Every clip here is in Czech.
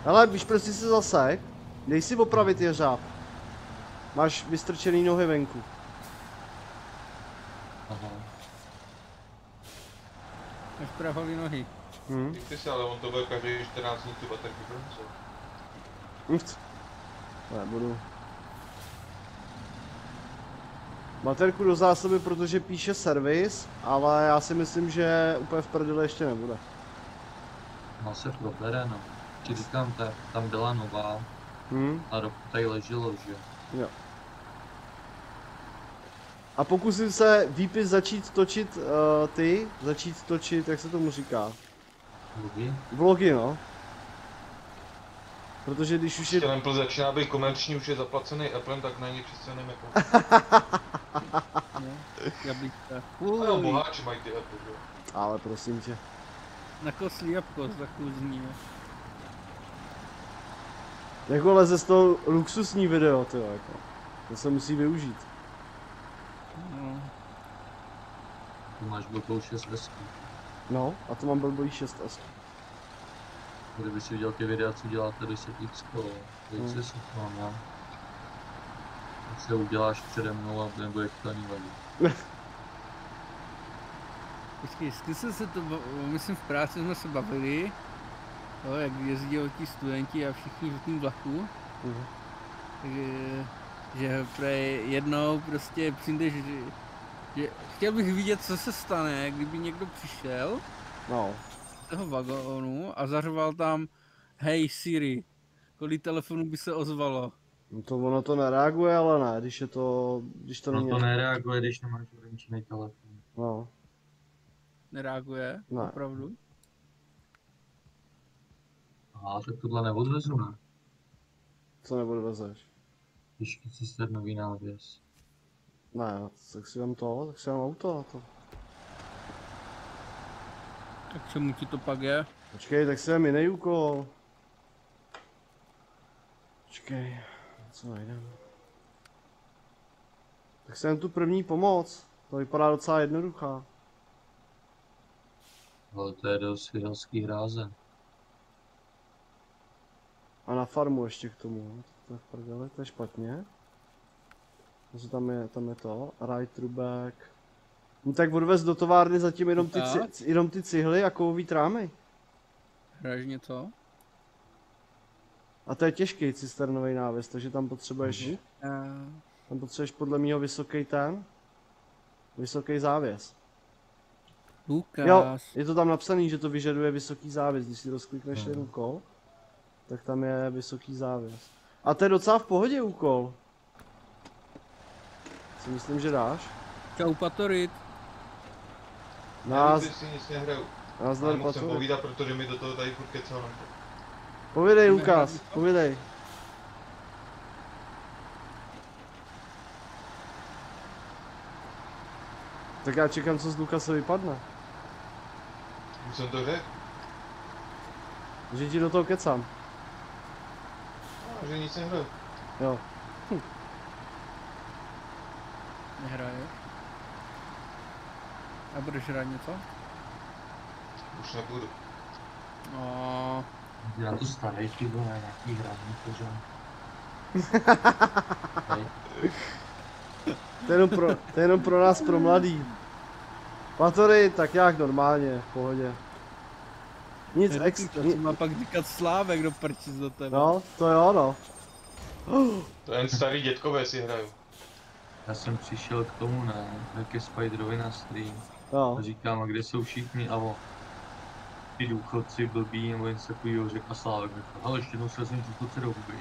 Hele, víš, prostě se zasek. Dej si opravit jeřáb. Máš vystrčený nohy venku. Aha. Máš praholý nohy. Ty si, ale on to bude každý 14 dní tu baterku proncel. Nebudu. Baterku do zásoby, protože píše servis, ale já si myslím, že úplně v prdele ještě nebude. No se probere, no. Ti říkám, tam byla nová a rok tady leželo, že? Jo. A pokusím se výpis začít točit jak se tomu říká? Vlogy? Vlogy, no. Protože když už je... Ten začíná být komerční, už je zaplacený Applem, tak na něj přestěneme jako... Jablíčka. No, boháči mají ty Apple, jo. Ale prosím tě. Na koslí jabko za kůzní. Jako leze z toho luxusní video, tyjo, jako. To se musí využít. No. Tu máš blbou 6S. No, a to mám blbý 6S. Kdyby si viděl ty videa, co děláte 10x, jak se mám, já. Tak se uděláš přede mnou a nebude to ani vadit. Počkej, zkusil se to, myslím v práci jsme se bavili, jo, jak jezdí ti studenti a všichni v tom vlaku, že jednou prostě přijdeš, že chtěl bych vidět, co se stane, kdyby někdo přišel z toho vagónu a zařval tam hej Siri, kolik telefonů by se ozvalo. No to ono to nereaguje, ale ne, když to není... No to nereaguje, když nemáš orančený telefon. No. Nereaguje? Ne. Opravdu? Aha, tak tohle neodvezu, ne? Co neodvezeš? Těžký cisternový návěs. Ne, tak si dám auto na to. Tak čemu ti to pak je? Počkej, tak si dám jiný úkol. Počkej, co najdem? Tak si dám tu první pomoc. To vypadá docela jednoduchá. Ale to je do svěhelský hráze. A na farmu ještě k tomu. To je v prdeli, to je špatně. Takže tam je to. Right Truback. No tak odvez do továrny zatím jenom ty cihly a kovový trámy. Hraješ něco? A to je těžký cisternový návěs, takže tam potřebuješ... Tam potřebuješ podle mýho vysoký závěs. Lukáš. Jo, je to tam napsaný, že to vyžaduje vysoký závěs, když si rozklikneš ten úkol, tak tam je vysoký závěs. A to je docela v pohodě úkol. Si myslím, že dáš. Čau Patorit. Já si nic nehraju. Nazdar Musím Patorit. povídat, protože mi do toho tady furt kecal. Povídej Lukáš, povídej. Tak já čekám, co z Lukase vypadne. Už jsem to řekl. Že ti do toho kecám. No, že nic nehraju. Jo. Nehraješ? A budeš hrát něco? Už nebudu. No, Já to starý, ty vole, nějaký hraní, pořád. To je jenom pro nás, pro mladý. Patory, tak nějak normálně, v pohodě. Nic extra. má pak říkat Slávek do prčic do tebe. No, to jo, no. To jen starý dětkové si hraju. Já jsem přišel k tomu, ne, ke Spiderovi na stream. Jo. A říkám, a kde jsou všichni, a ty důchodci blbí, nebo jen se takovýho řekl Slávek. Ale ještě jednou se jsem důchodce do huby.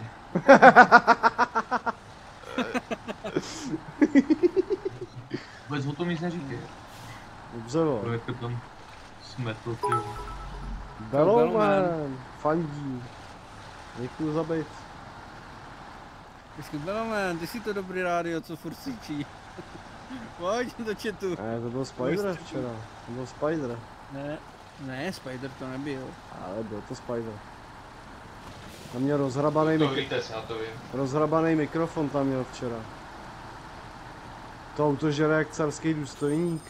Vůbec o tom nic neříkej. Dobře, no. To jako tam smetl, ty. Bellowman, fandí. Děkuju za byt. Počkej, Bellowman, ty jsi to dobrý rádio, co furt sýčí. Pojď do chatu. Ne, to byl Spider včera. To byl Spider. Ne, Spider to nebyl. Ale byl to Spider. Tam měl rozhrabaný mikrofon tam měl včera. To auto žere jak carský důstojník.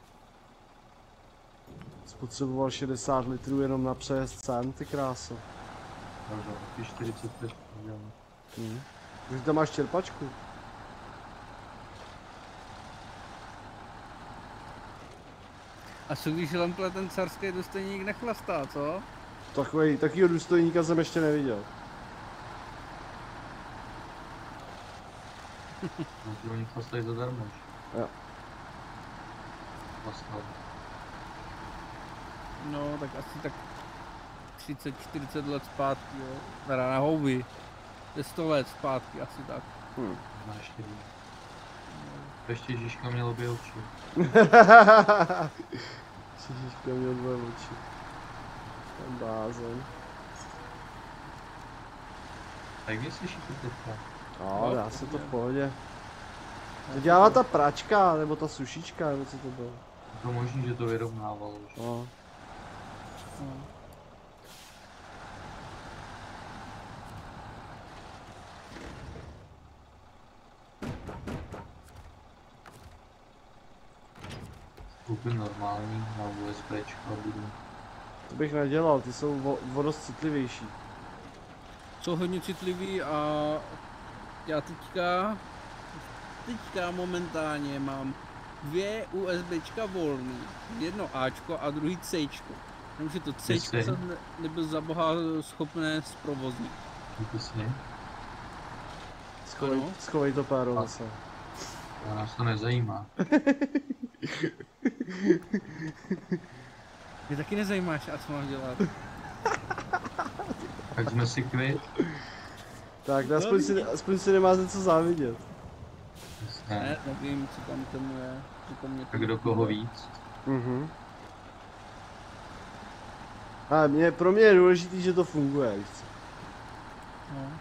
Spotřeboval 60 litrů jenom na přejezd cen, ty kráso. Takže taky 45 udělám. Už tam máš čerpačku. A co když Lemple ten carský důstojník nechlastá, co? Takovýho důstojníka jsem ještě neviděl. No ty oni chlastají zadarmo. Jo. Chlastají. No, tak asi tak 30-40 let zpátky, jo. Teda na houby. Je 100 let zpátky, asi tak. Možná ještě víc. Ještě Žižka měl obě oči. Ježiška měl 2 oči. Ten blázen. Tak mě slyšíte teďka? No, dá se to v pohodě. To dělala ta pračka, nebo ta sušička, nebo co to bylo? Je to možný, že to vyrovnávalo už. No. Koupím normální na USBčko a budu. To bych nedělal, ty jsou o dost citlivější. Jsou hodně citlivý a já teďka momentálně mám 2 USBčka volný, jedno Ačko a druhý Cčko. Jenomže to Cčko jsem nebyl za boha schopné zprovoznit. Přesně. Schovej to páro zase. A nás to nezajímá. Mě taky nezajímáš, a co mám dělat. Tak jsme si kvit. Tak, aspoň si nemá za co závidět. Ne, nevím, co tam tomu je. Tak do koho víc? A pro mě je důležitý, že to funguje, víš co? No.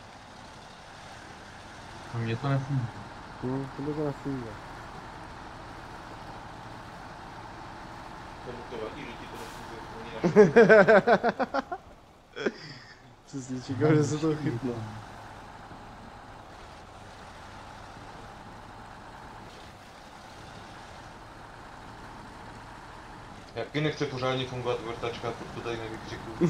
Pro mě to nefunguje. To nefunguje. Tomu to vadí, že ti to nefunguje. Přesně čekal, že se to chytne. Jaký nechce pořádně fungovat vrtačka, to tady nevykřikuju.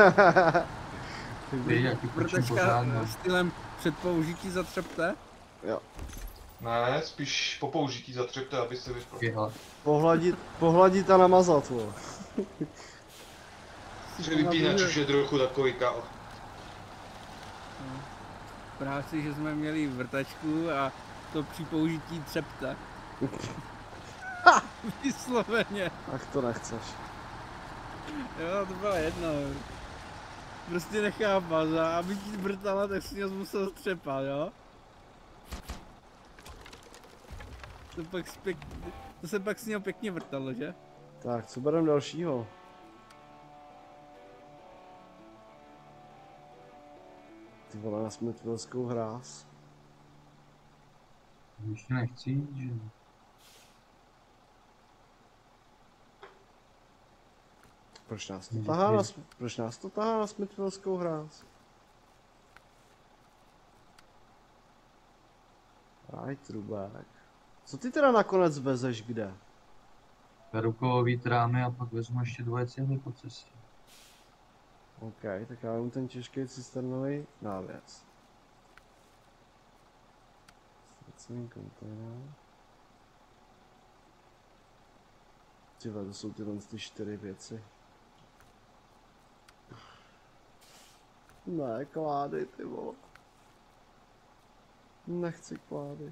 Ty, jaký počím pořádně. Stylem před použití zatřepte? Jo. Ne, spíš po použití zatřepte, aby se vyspal. Pohladit a namazat, vole. Při vypínač už je trochu takový kal. Práci, že jsme měli vrtačku a to při použití třepte. Vysloveně. Ach, to nechceš. Jo, to byla jedna. Prostě nechápat, a aby ti vrtala, tak si ho musel třepat, jo? To se pak s něho pěkně vrtalo, že? Tak, co bereme dalšího? Ty vole, na Smithvillskou hráz. Ještě nechci jít, že? Proč nás to tahá na Smithvillskou hráz? Right, Rubák. Co ty teda nakonec vezeš kde? Beru kovový trámy a pak vezmu ještě 2 cihly po cestě. OK, tak já mám ten těžký cisternový návěs. Ztracený kontejner. Tyhle, to jsou tyhle ty 4 věci. Ne, klády, ty vole. Nechci klády.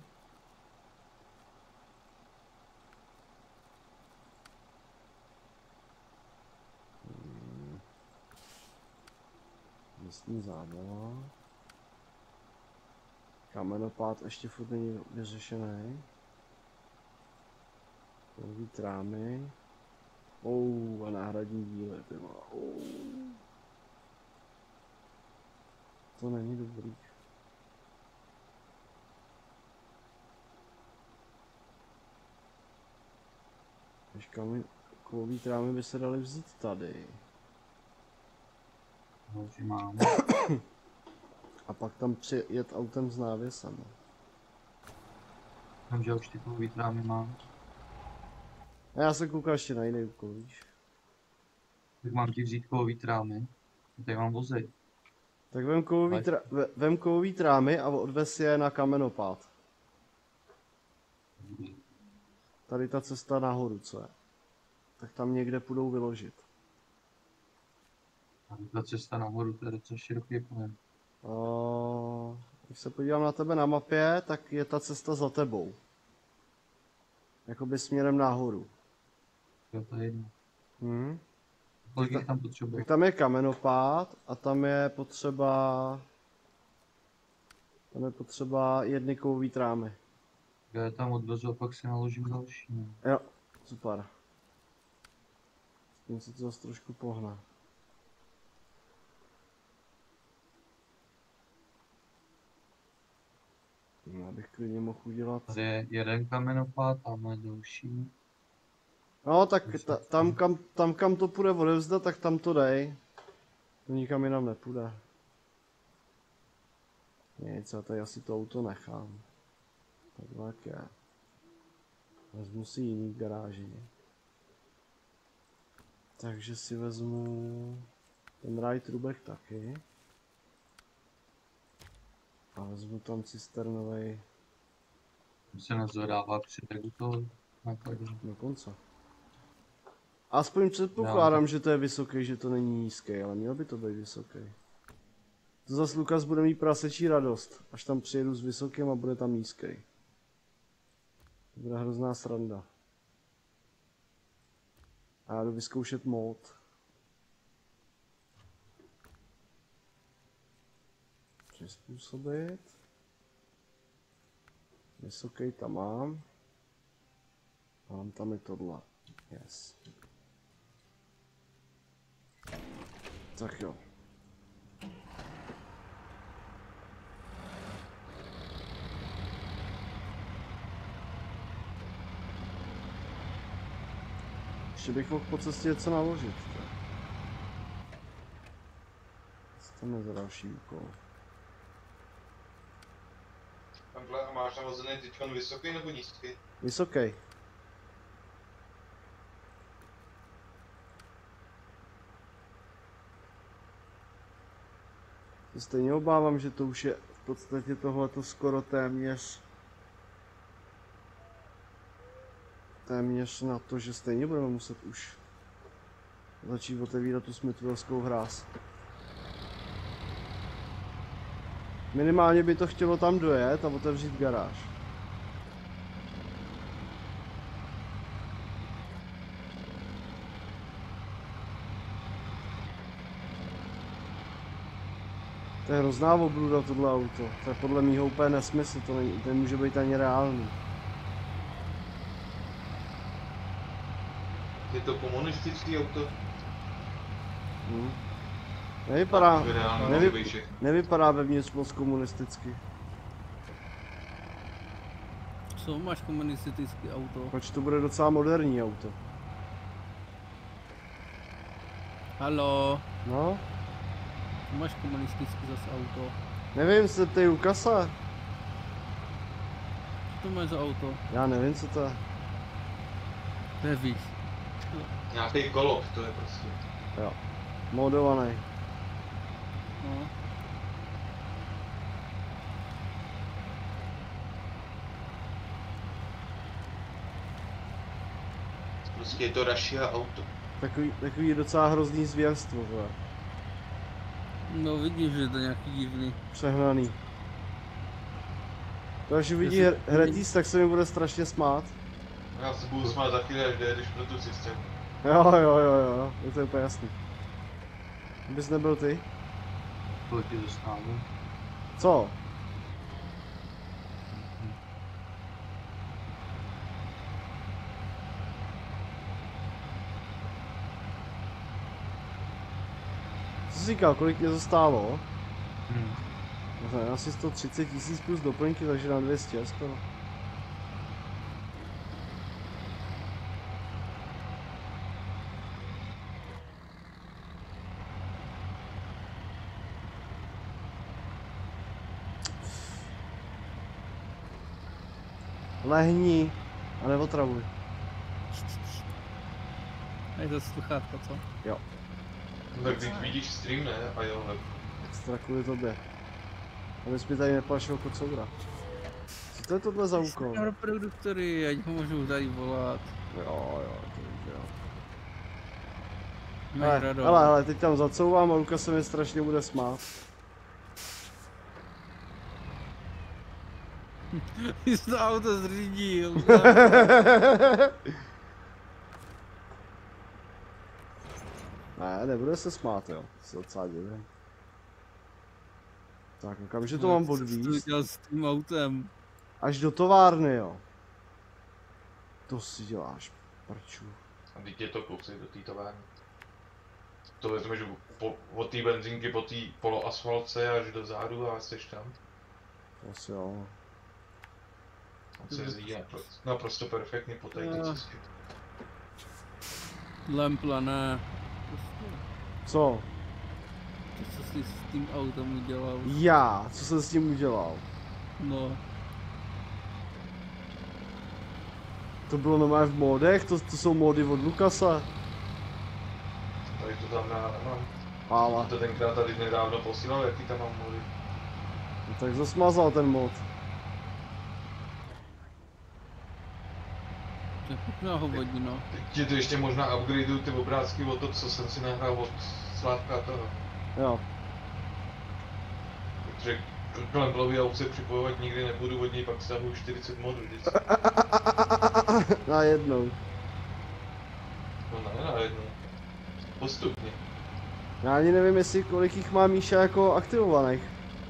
Místní zábava. Kamenopád ještě furt není vyřešený. Kovový trámy. A náhradní díly, ty vole. To není dobrý. Kovový trámy by se daly vzít tady. Takže mám. A pak tam přijet autem s návěsem. Takže už ty kovový trámy mám. A já se koukal ještě na jiný úkol, víš. Tak mám ti vzít kovový trámy. Tady mám vozej. Tak vem kovový trámy a odvez je na kamenopád. Tady ta cesta nahoru, co je? Tak tam někde půjdou vyložit. Tady ta cesta nahoru, to je docela široký pojem. Když se podívám na tebe na mapě, tak je ta cesta za tebou. Jakoby směrem nahoru. To je jedno. Tak Kolik tam potřebuje? tam je kamenopád a tam je potřeba jedny kovový trámy. Já je tam odvezu a pak si naložím další. Ne? Jo, super. S tím se to zase trošku pohne. Já bych klidně mohl udělat. Tady je jeden kamenopád, tam je další. No tak tam kam to půjde odevzdat, tak tam to dej. To nikam jinam nepůjde. Nic, já tady asi to auto nechám. Takhle jak je. Vezmu si jiný v garáži. Takže si vezmu ten raj trubek taky. A vezmu tam cisternovej. Se nezvedává při u toho nákladu. Dokonce. Aspoň předpokládám, že to je vysoký, že to není nízký, ale měl by to být vysoký. To zas Lukas bude mít prasečí radost, až tam přijedu s vysokým a bude tam nízký. To bude hrozná sranda. A já jdu vyzkoušet mod. Přizpůsobit. Vysoký tam mám. Mám tam i tohle. Yes. Tak jo. Ještě bych mohl po cestě něco naložit. Co tam je za další úkol? Takhle, a máš navozený teďkon vysoký nebo nízký? Vysoký. Stejně obávám, že to už je v podstatě tohleto skoro téměř na to, že stejně budeme muset už začít otevírat tu smytlovskou hráz. Minimálně by to chtělo tam dojet a otevřít garáž. To je hrozná obluda tohle auto. To je podle mýho úplně nesmysl, to nemůže být ani reálný. Je to komunistický auto? Nevypadá vevnitř moc komunisticky. Co máš komunistický auto? Proč to bude docela moderní auto? Haló? No? Máš komunistický zase auto? Nevím, se ptej Lukase. Co to máš za auto? Já nevím, co to je. To je víc. Nějaký kolo, to je prostě. Jo. Modovaný. No. Prostě je to Russia auto. Takový docela hrozný zvěrstvo, vole. No vidíš, že je to nějaký divný. Přehnaný. To až uvidí Hretýs, tak se mi bude strašně smát. Já se budu smát za chvíli, až když pro tu systému. Jo, je to úplně jasný. Bys nebyl ty? Kolik ti dostává? Co? Co jsi říkal, kolik mě zůstalo? Asi 130 000 plus doplňky, takže na 200 skoro. Lehni a neotravuj. Je to sluchátka, co? Jo. Tak teď vidíš stream, ne? A jo, Extra kvůli tobě. Abys mi tady neplašil kocoura. Co to je tohle za úkol? Pro produktory, ať ho můžu tady volat. Jo, to víš, jo. Máš radost. Ale, teď tam zacouvám a Luka se mi strašně bude smát. Ty jsi to auto zřídil. Ne, nebude se smát, jo. Se docela divím. Tak, okamžitě to mám odvízt. Co jsi dělal s tím autem? Až do továrny, jo. To si děláš, prču. A teď je to kousek do té továrny. To vezmeš od té benzínky po té poloasfaltce až do zádu a jsi tam. Asi jo. On se jezdí naprosto perfektně po té cestě. Lempla, ne. Co? Co jsi s tím autem udělal? Já? Co jsem s tím udělal? No. To bylo normálně v modech? To jsou mody od Lukasa? Tady to tam nemám. Ale. To tenkrát tady nedávno posílal, jaký tam mám mody. No, tak to smazal ten mod. To je pěkná hovodina. Teď to ještě možná upgradeuju ty obrázky o to, co jsem si nahrál od Slávka toho. Jo. Protože k Lemplovi auto se připojovat nikdy nebudu, od něj pak stahuju 40 modů vždycky. Najednou. No ne, najednou. Postupně. Já ani nevím, jestli kolik jich má Míša jako aktivovaných.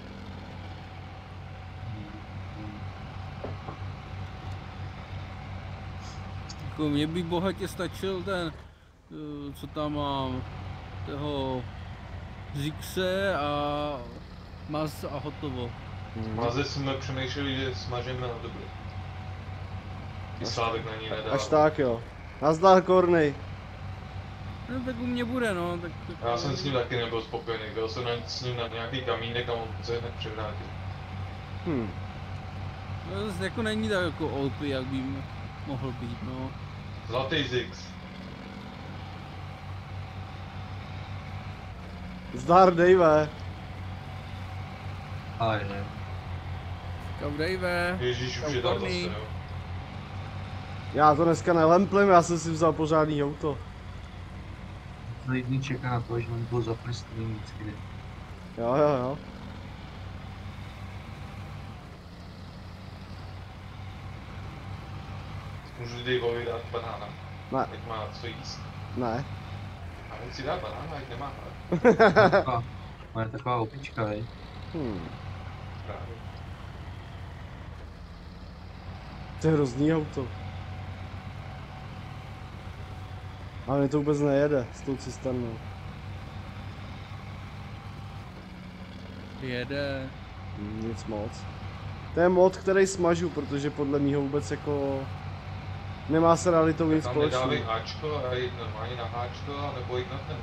Jako mě by bohatě stačil ten, co tam mám, toho Zixe a Maz a hotovo. Maze jsme přemýšleli, že smažeme na dobře. I Slávek na ní nedá. Až tak jo. Nazdar Kornej. No tak u mě bude, no. Tak... Já jsem s ním taky nebyl spokojený, byl jsem s ním na nějaký kamínek a on se hned převrátil. No zase jako není tak jako OP, jak by mohl být, no. Zlatý Zix. Zdar Dave. A je. Čau Dave. Ježíš, už je tam zase, jo. Já to dneska nelemplím, já jsem si vzal pořádný auto. Celý dní čeká na to, že on byl zaprstný vždycky. Jo. Můžu Daveovi dát banána. Ne. Ať má co jíst. Ne. A on si dá banána, ať nemá hlad. Má je taková opička, vej. Právě. To je hrozný auto. Ale mě to vůbec nejede s tou cisternou. Jede. Nic moc. To je mod, který smažu, protože podle mýho vůbec jako... Nemá se realitou nic Tam společného. nedávej Ačko a jít normálně na Háčko, nebo jít na ten.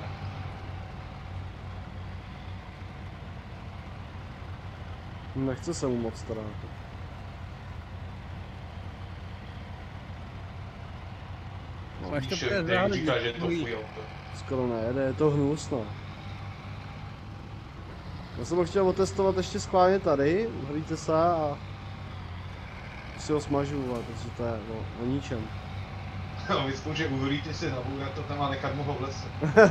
Nechce se mu moc teda. Máš to Víš, úplně Dave záhodit. říká, že je to fuj auto. Skoro nejede, je to hnusno. Já jsem ho chtěl otestovat ještě schválně tady, hlíte se a si ho smažu, protože to je o ničem. No, vyzkoušej, uhlíte si na to tam a nechat mu ho v lese.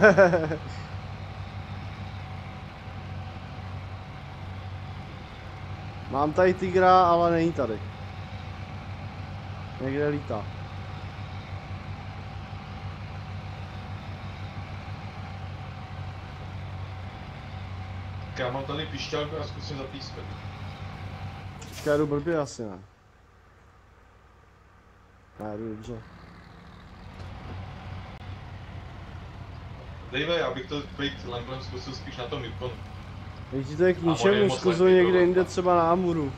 Mám tady tygra, ale není tady. Někde lítá. Já mám tady pišťálku a zkusím zapískat. Počkej, jdu blbě asi ne. Ne, jdu dobře. Dave, já bych to být Lamplem zkusil spíš na tom Yukonu. Teď to je k A on je ničemu, moc zkusil lehký někde pro jinde, Lampa. třeba na Amuru.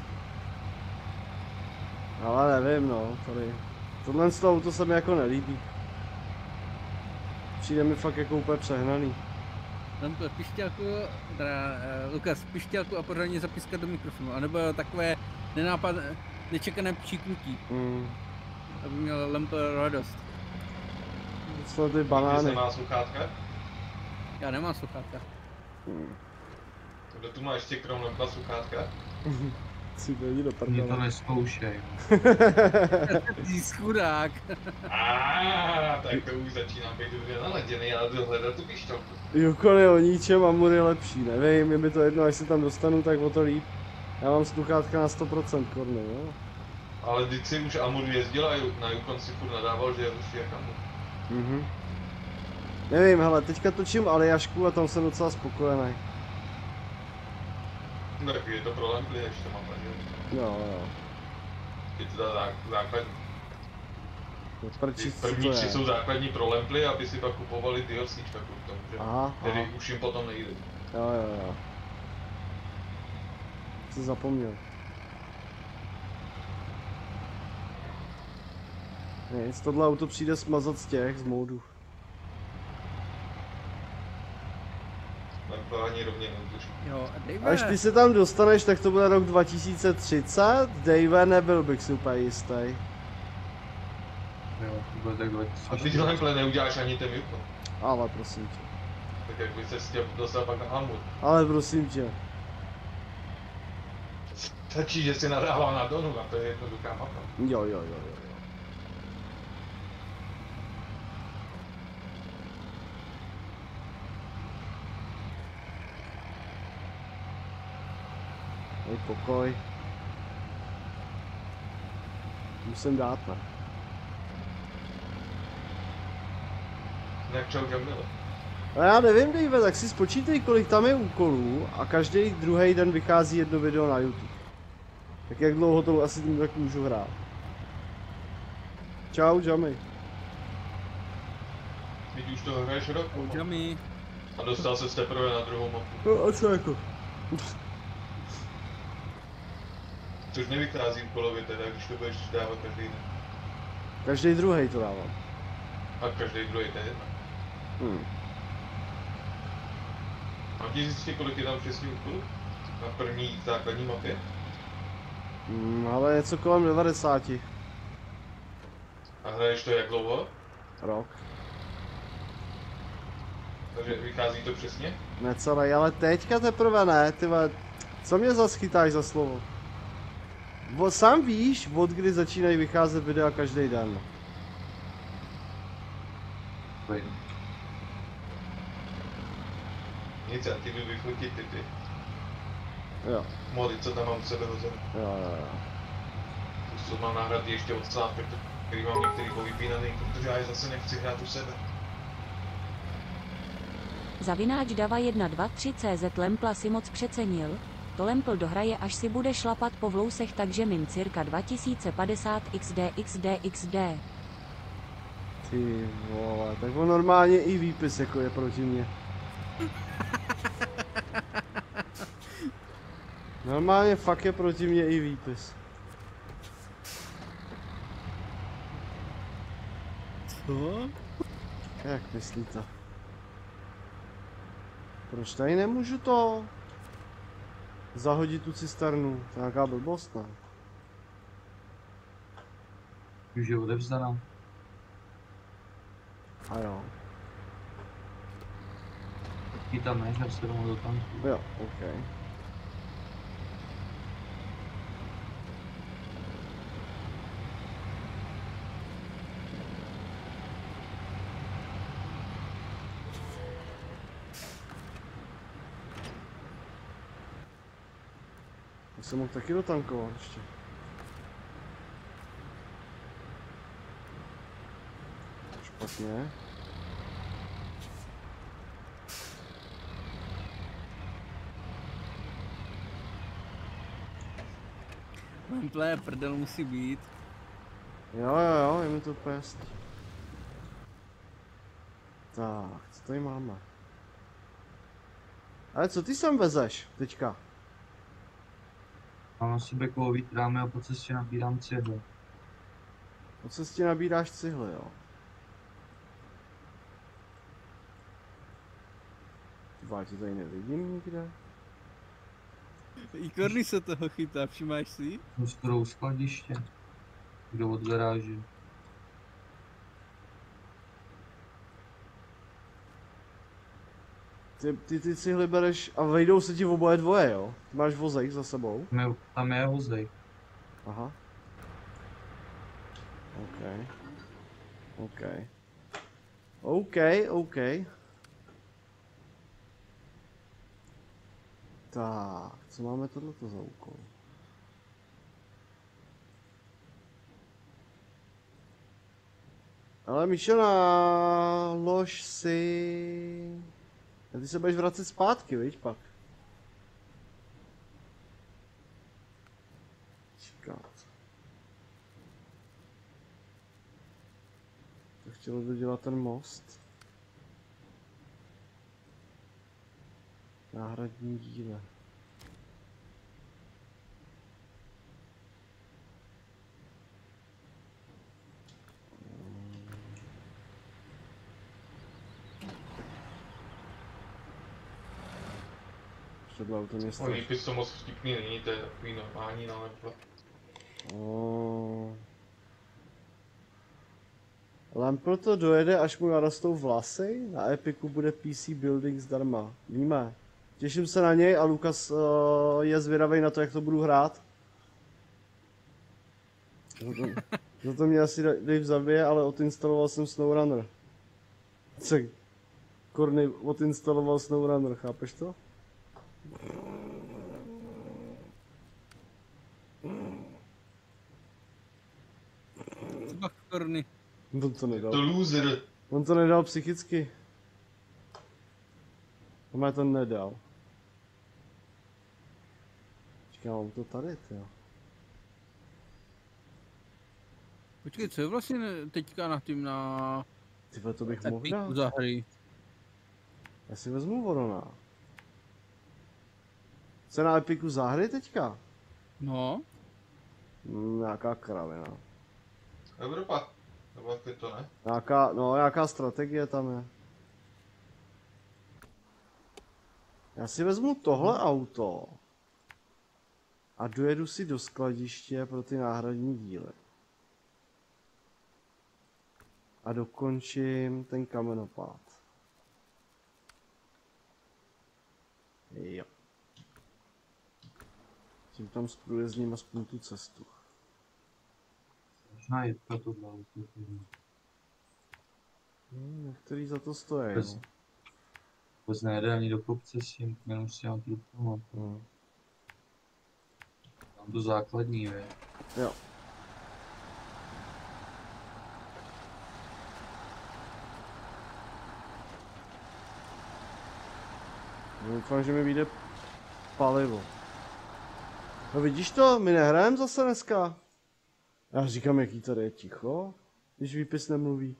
Ale nevím no, tady. Tohle z toho auto se mi jako nelíbí. Přijde mi fakt jako úplně přehnaný. Tam to pišťálku, teda Lukas, pišťálku a pořádně zapískat do mikrofonu, anebo takové nečekané příknutí, aby měl Lempel radost. Co ty Když banány? nemá sluchátka? Já nemám sluchátka. Kdo tu má ještě krom na sluchátka? Si to jdi do Mě to prdele. neskoušej. Ty chudák. Tak to už začínám být dobře naladěný, ale jdu hledat tu pišťalku. Yukon o ničem, Amur je lepší, nevím, je mi to jedno, až se tam dostanu, tak o to líp. Já mám sluchátka na 100% korny, jo. Ale vždyť si už Amur jezdil a na Yukon si furt nadával, že je lepší jak Amur. Nevím, hele, teďka točím Aljašku a tam jsem docela spokojený. No tak je to pro Lamply, až to mám že? Jo. Je to ta základní. Prčí, co První to tři je. jsou základní pro Lamply, aby si pak kupovali DLCčka kvůli tomu, že? Aha. Který už jim potom nejde. Jo. Jsi zapomněl. Nic, tohle auto přijde smazat z módů. To ani rovně neutuší. Jo, Až ty se tam dostaneš, tak to bude rok 2030. Dave, nebyl bych si úplně jistý. Jo, to bude tak 20. A ty z Lamply neuděláš ani ten Yukon. Ale prosím tě. Tak jak by se dostal pak na Amur. Ale prosím tě. Stačí, že si nadával na Donu a to je jednoduchá mapa. Jo. Dej pokoj. Musím dát, ne? Jak čau Jamile. A já nevím, Dave, tak si spočítej, kolik tam je úkolů a každý druhý den vychází jedno video na YouTube. Tak jak dlouho to asi tím tak můžu hrát? Čau, Jamie. Teď už to hraješ rok. Jamie. A dostal se teprve na druhou mapu. No a co jako? Což nevychází úkolově teda, když to budeš dávat každý den. Každý druhý to dávám. A každý druhý den jedna. Mám ti zjistit, kolik je tam přesně úkolů? Na první základní mapě? Ale něco kolem 90. A hraješ to jak dlouho? Rok. Takže vychází to přesně? Necelý, ale teďka teprve ne, ty vole. Co mě zas chytáš za slovo? Sám víš, od kdy začínají vycházet videa každý den. Nic, já ti jdu vyfotit ty Jo. mody, co tam mám u sebe hozené. Jo. To mám náhrady ještě od slápek, který mám některý povypínaný, protože já je zase nechci hrát u sebe. Zavináč Dava 123 CZ Lempla si moc přecenil. To Lempl dohraje, až si bude šlapat po vlousech, takže min cirka 2050 XD. Ty vole, tak on normálně i výpis jako je proti mně. Normálně fakt je proti mně i výpis. Co? Jak myslíte? Proč tady nemůžu to zahodit tu cisternu? To je nějaká blbost, ne? Už je odevzdaná. A jo. Ty tam než a se rovnou do tanku. Jo, ok. Já jsem mohl taky dotankovat ještě. Špatně. Lemple, prdel musí být. Jo, je mi to úplně jasný. Tak, co tady máme? Ale co ty sem vezeš teďka? Mám na sobě kovový trámy a po cestě nabírám cihly. Po cestě nabíráš cihly, jo? Tvář, tě tady nevidím nikde. I Korny se toho chytá, všimáš si? Jsem skoro u skladiště. Kdo od garáže. Ty cihly bereš a vejdou se ti oboje dvoje, jo? Ty máš vozejk za sebou? Tam je vozej. Aha. OK. OK. OK, OK. Tak, co máme tohleto za úkol? Ale Míšo, nalož si... A ty se budeš vracet zpátky, viď pak? Čekat. To chtělo dodělat ten most. Náhradní díle. Třeba auto města. Oni pis to moc vtipný není, to je takový normální nálepka. Lampl to dojede, až mu narostou vlasy, na Epiku bude PC Building zdarma. Víme. Těším se na něj a Lukas je zvědavý na to, jak to budu hrát. Za to mě asi Dave zabije, ale odinstaloval jsem SnowRunner. Co? Korny odinstaloval SnowRunner, chápeš to? Bach, Korny. On to nedal. To loser. On to nedal psychicky. On to nedal. Počkej, mám to tady, jo. Počkej, co je vlastně teďka na tím na... Tyhle, to bych mohl dát. za hry? Já si vezmu Vorona. Co je na Epiku za hry teďka? No. Nějaká kravina. Evropa. Nebo jak je to, ne? Nějaká strategie tam je. Já si vezmu tohle auto. A dojedu si do skladiště pro ty náhradní díly. A dokončím ten kamenopád. Jo. Tím tam zprůjezdním aspoň tu cestu. Možná je to tohle auto. Některý za to stojí. Vůbec nejde ani do kopce s tím, jenom si mám trupnout. Tam to základní, je. Jo. Doufám, že mi vyjde palivo. No vidíš to, my nehrajeme zase dneska. Já říkám, jaký tady je ticho, když výpis nemluví.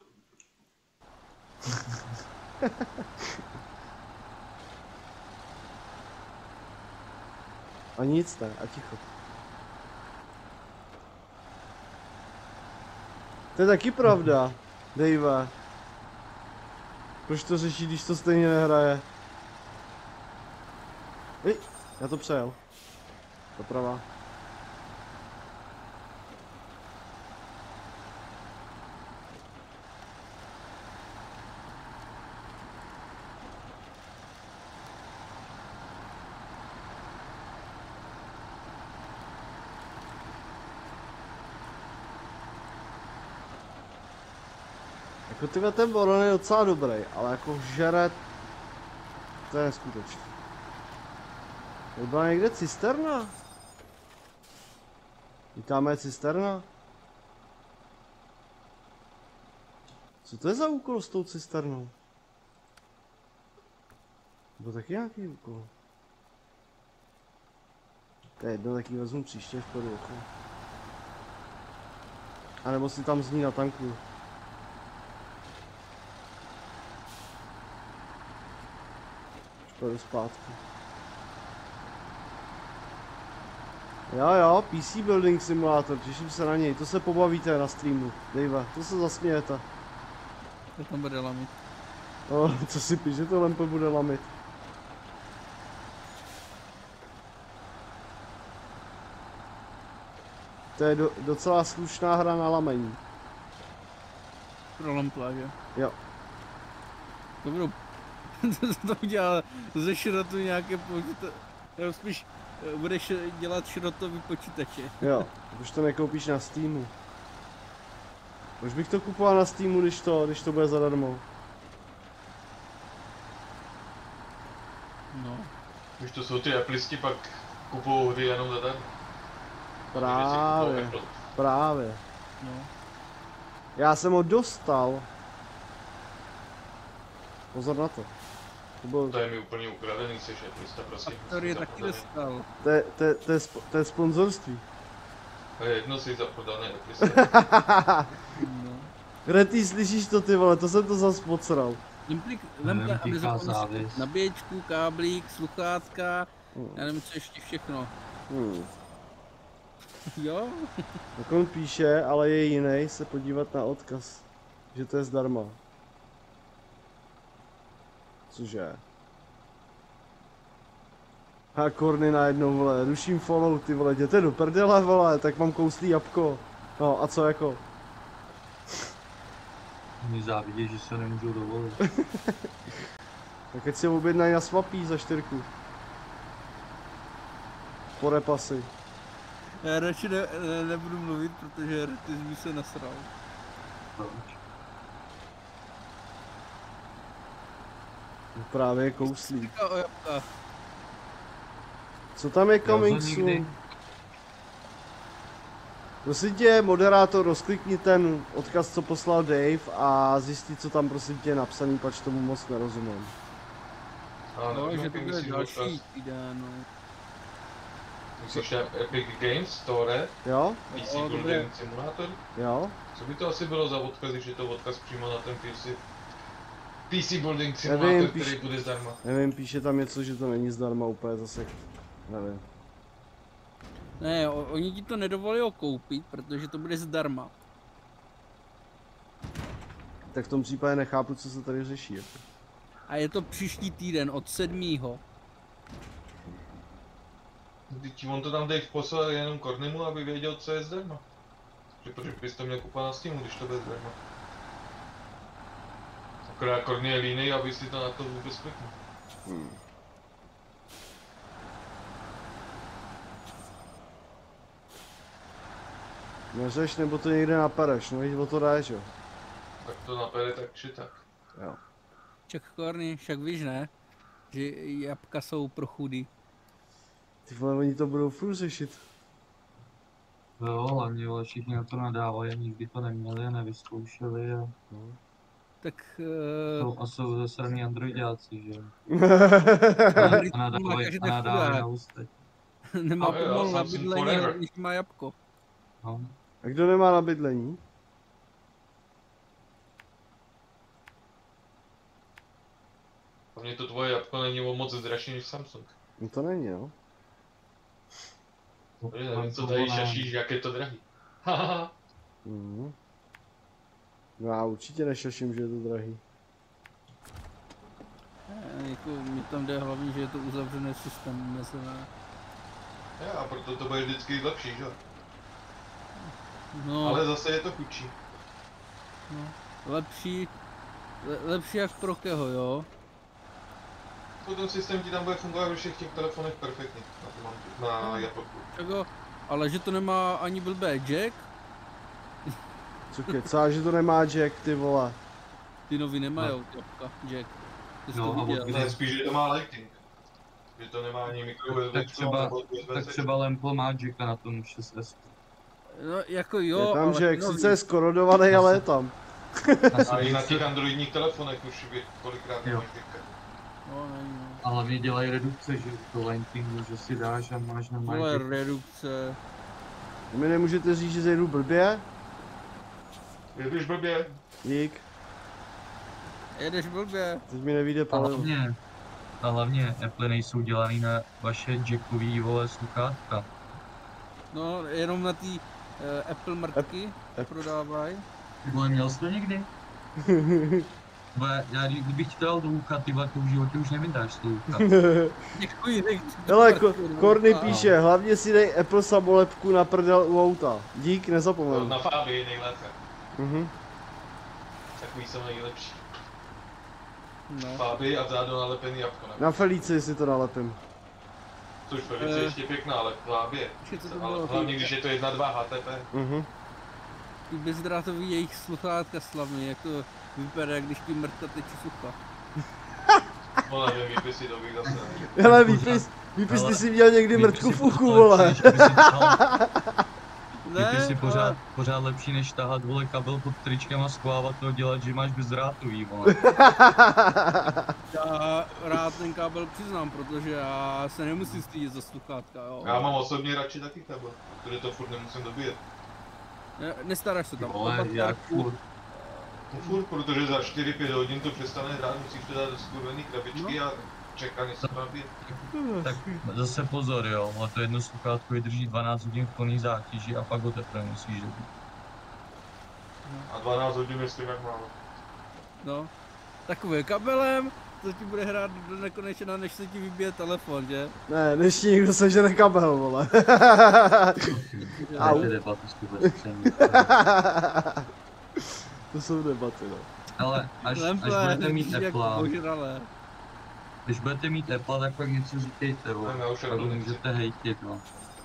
A nic ne, a ticho. To je taky pravda, Dave. Proč to řeší, když to stejně nehraje? Já to přejel. Doprava. Jako tyhle ten Boron je docela dobrý, ale jako žere... To je neskutečné. Tady byla někde cisterna? Vítáme je cisterna? Co to je za úkol s tou cisternou? Byl taky nějaký úkol. To je jedno, taky vezmu příště v podu. A nebo si tam z ní natankuju. Půjdu zpátky. Jo, PC Building Simulator, těším se na něj, to se pobavíte na streamu, Dave, to se zasmějete. To tam bude lamit. Co si píš, že to Lampl bude lamit? To je docela slušná hra na lamení. Pro Lampla, že? Jo. To budou To udělal ze šrotu nějaké počítače. Nebo spíš budeš dělat šrotový počítače. Jo, už to nekoupíš na Steamu. Už bych to kupoval na Steamu, když to bude zadarmo. No. Už to jsou ty Appleisti, pak kupují hry jenom zadarmo. Právě, právě. No. Já jsem ho dostal. Pozor na to. To je mi úplně ukradený, seš Apleista, prosím. Faktor je taky dostal. To je sponzorství. To je jedno, jsi zaprodaný Apleista. No. Kde ty slyšíš to, ty vole, to jsem to zas pocral. Vemte, aby zapomněl nabíječku, káblík, sluchátka, já nevím co ještě všechno. Jo? Tak on píše, ale je jiný, se podívat na odkaz. Že to je zdarma. Cože? A Korny najednou, vole, ruším follow, ty vole, jděte do prdele, vole, tak mám kouslý jabko. No a co jako? Mi závidí, že se nemůžu dovolit. Tak ať si objednají na Swapí za 4. Po repasy. Já radši nebudu mluvit, protože Retis by se nasral. Proč? Právě kouslí. Říká o jabkách. Co tam je coming soon? Prosím tě, moderátor, rozklikni ten odkaz, co poslal Dave a zjistí, co tam prosím tě je napsaný, pač tomu moc nerozumím. No, že to bude další týden, no. Myslíš na Epic Games Store? Jo? PC Building Simulator? Jo? Co by to asi bylo za odkaz, když je to odkaz přímo na ten PC Building Nevím, Simulator, který bude zdarma? Nevím, píše tam něco, že to není zdarma úplně zase, nevím. Ne, oni ti to nedovolí koupit, protože to bude zdarma. Tak v tom případě nechápu, co se tady řeší. Jako. A je to příští týden od 7. Teď on to tam Dave poslal jenom Kornemu, aby věděl, co je zdarma. Protože bys to měl kupovat na Steamu, když to bude zdarma. Akorát Korny je línej, aby si to na to vůbec kliknul. Neřeš, nebo to někde napereš, no jít o to dáš, jo. Tak to napere tak či tak. Jo. Ček Korny, však víš ne, že jabka jsou pro chudý. Ty vole, oni to budou furt řešit. Jo, hlavně vole, všichni na to nadávají, nikdy to neměli a nevyzkoušeli a... Tak... A jsou zasraný androidáci, že jo. A nadávají na ústech. Nemá pomalu na bydlení, když má jabko. No. A kdo nemá na bydlení? Hlavně to tvoje jabko není o moc dražší než Samsung. No to není, jo. Nevím, co tady šašíš, jak je to drahý. Haha. No já určitě nešaším, že je to drahý. Jako, mi tam jde hlavně, že je to uzavřený systém mezené. A proto to bude vždycky lepší, že? No, ale zase je to chudší. No, lepší jak pro keho, jo? Ten systém ti tam bude fungovat ve všech těch telefonech perfektně, na Japonku. Čego? Ale že to nemá ani blbé jack? Co kecá, že to nemá jack, ty vole. Ty nový nemajou, jabka, jack. No, ne, spíš, že to má Lightning. Že to nemá ani mikro tak třeba Lempo má jacka na tom 6S. No, jako jo, je tam ale jack, sice je skorodovaný, ale je tam. A i na těch androidních telefonech už kolikrát nemáš jacka. No, není, no. A hlavně dělají redukce, že to Lightningu, že si dáš a máš na máš jack. Redukce. Mi nemůžete říct, že zajdu blbě? Jedeš blbě. Dík. Jedeš blbě. Teď mi nevíde palivo. A hlavně Apple nejsou dělaný na vaše jackový, vole, sluchátka. No, jenom na ty Apple mrtky prodávají. Vole, měl jsi to někdy? Vole, já kdybych ti dal do ucha, ty vole, to v životě už nevydáš to ucha. Děkuji, hele, Korny píše, hlavně si dej Apple samolepku na prdel u auta. Dík, nezapomenu. Na Fabii nejlépe. Takový jsou nejlepší. No. Fáby a zádo nalepený jabko. Na Felici si to nalepím. Což Felici je ještě pěkná, ale Fábě. Ale hlavně když je to 1.2 HTP. Ty bezdrátový jejich sluchátka slavný, jak to vypadá, když ti mrtka teče sucha. No nevím, výpisy to bych zase. Hele, výpis ty jsi měl někdy mrtku v uchu, vole. Výpis je pořád lepší než tahat, vole, kabel pod tričkem a schovávat to dělat, že máš bezdrátový, vole. Já rád ten kabel přiznám, protože já se nemusím stydět za sluchátka, jo. Já mám osobně radši taky kabel, protože to furt nemusím dobíjet. Nestaráš se tam. Vole, jak furt. No furt, protože za 4-5 hodin to přestane hrát, musíš to dát do skurvený krabičky a čekat, než se nabije. Tak zase pozor, jo, ale to jedno sluchátko vydrží 12 hodin v plný zátěži a pak ho teprve musíš dobít. A 12 hodin je stejně málo. No, takovým kabelem, to ti bude hrát do nekonečna, než se ti vybije telefon, že? Ne, než ti někdo sežene kabel, vole. Au. Debaty To jsou debaty, no. Ale až budete mít Apple, když budete mít Apple, tak pak něco říkejte, vole. Pak můžete hejtit, no.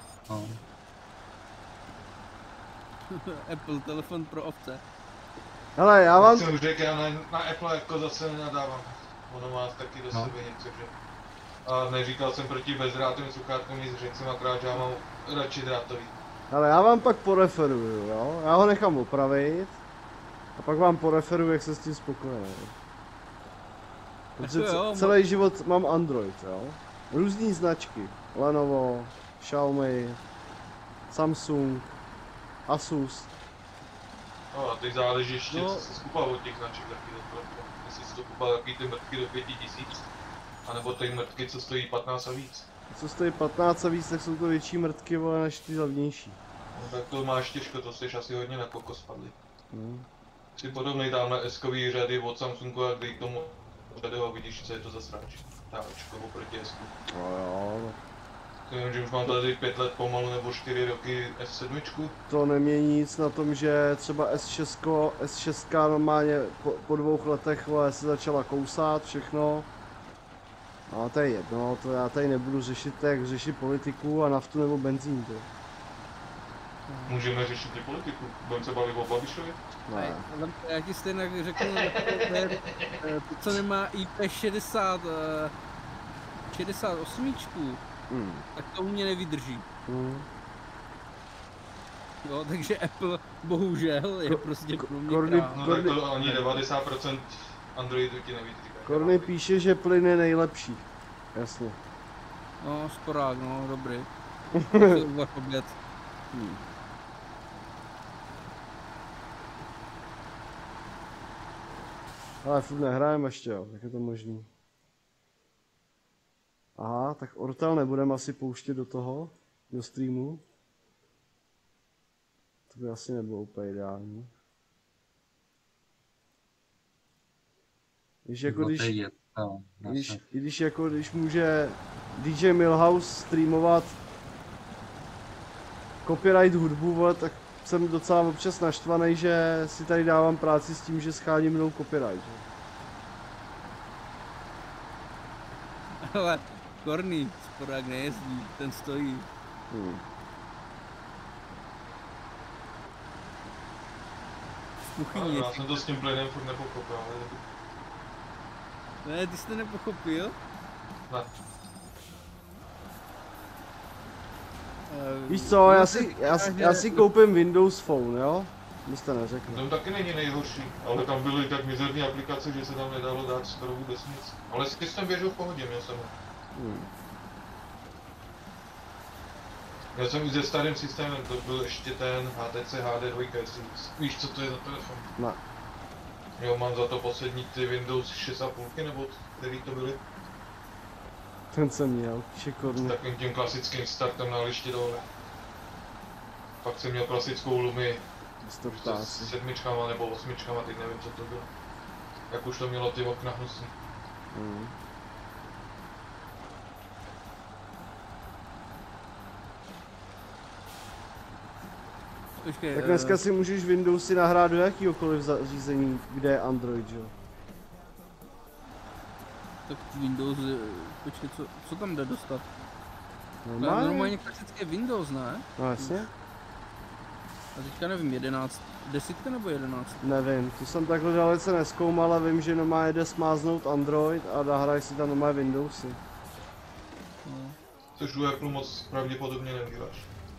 Apple, telefon pro ovce. Hele, já vám... Jsem už řekl, já na Apple jako zase nenadávám. Ono má taky do sebe něco, že... A neříkal jsem proti bezdrátovým sluchátkům nic, řekl jsem akorát, že já mám radši drátový. Ale já vám pak poreferuju, jo? Já ho nechám opravit. A pak vám poreferuju, jak se s tím spokojený. Protože celý život mám Android, jo? Různý značky. Lenovo, Xiaomi, Samsung, Asus. No a teď záleží ještě, co jsi skupal od těch značek taky do telefonu. Jestli jsi to kupal taky ty mrtky do 5000, anebo ty mrtky, co stojí 15 a víc. Co stojí 15 a víc, tak jsou to větší mrtky, vole, než ty levnější. No tak to máš těžko, to jsi asi hodně na koko spadli. Si podobnej tamhle S-kový řady od Samsungu a kdy k tomu řady a vidíš, co je to za sráč. Táčko oproti S-ku. No jo. Vím, že už mám tady 5 let pomalu nebo 4 roky S7. To nemění nic na tom, že třeba S6 normálně po 2 letech, vole, se začala kousat všechno. No to je jedno, to já tady nebudu řešit, jak řešit politiku a naftu nebo benzín, to. Můžeme řešit i politiku, budeme se bavit o Babišovi? Ne. Já ti stejně řeknu, to co nemá IP60, 68, tak to u mě nevydrží. Jo, takže Apple bohužel je prostě pro mě No tak to ani 90% Androidu ti nevydrží. Korny píše, že plyn je nejlepší. Jasně. No, sporák, no, dobrý. Oběd. Ale furt nehrajeme ještě, jo, jak je to možný. Aha, tak Ortel nebudeme asi pouštět do toho, do streamu. To by asi nebylo úplně ideální. Když může DJ Milhouse streamovat copyright hudbu, tak jsem docela občas naštvaný, že si tady dávám práci s tím, že schání mnou copyright. Ale Korný, sporák nejezdí, ten stojí. Já jsem to s tím plynem furt nepochopil. Ne, ty jsi to nepochopil? Ne. Víš co, já si koupím Windows Phone, jo? Byste neřekli. To taky není nejhorší, ale tam byly tak mizerné aplikace, že se tam nedalo dát skoro vůbec nic. Ale systém běžel v pohodě, měl jsem ho. Já jsem i se starým systémem, to byl ještě ten HTC HD2, jestli víš, co to je za telefon? Ne. Jo, mám za to poslední ty Windows 6,5 nebo který to byly. Ten jsem měl, šikovný. Takovým tím klasickým startem na liště dole. Pak jsem měl klasickou Lumii. S 7 nebo 8, teď nevím, co to bylo. Jak už to mělo ty okna hnusný. Počkej, tak dneska si můžeš Windowsy nahrát do jakýhokoliv zařízení, kde je Android, jo? Tak Windows, počkej, co tam jde dostat? Normálně? Klasické Windows, ne? No jasně. A teďka nevím, 11, 10 nebo 11? Nevím, to jsem takhle dalece nezkoumal, ale vím, že normálně jde smáznout Android a nahraj si tam normálně Windowsy. No. Což u Apple moc pravděpodobně neuděláš.